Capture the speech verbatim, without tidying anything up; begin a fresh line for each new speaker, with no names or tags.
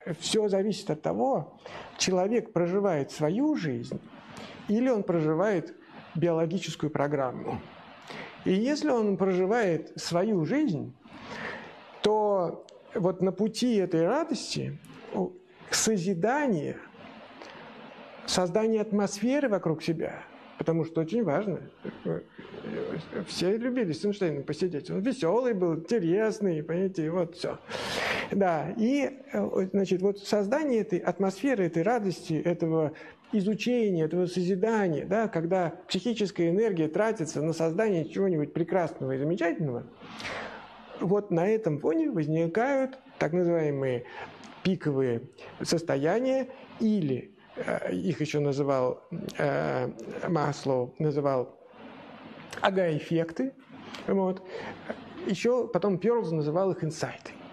все зависит от того, человек проживает свою жизнь или он проживает биологическую программу. И если он проживает свою жизнь, то вот на пути этой радости созидание, создание атмосферы вокруг себя, потому что очень важно. Все любили с Эйнштейном посидеть. Он веселый был, интересный, понимаете, вот все. Да, и, значит, вот создание этой атмосферы, этой радости, этого изучения, этого созидания, да, когда психическая энергия тратится на создание чего-нибудь прекрасного и замечательного, вот на этом фоне возникают так называемые пиковые состояния, или э, их еще называл э, Маслоу, называл ага-эффекты, вот. Еще потом Перлз называл их инсайты.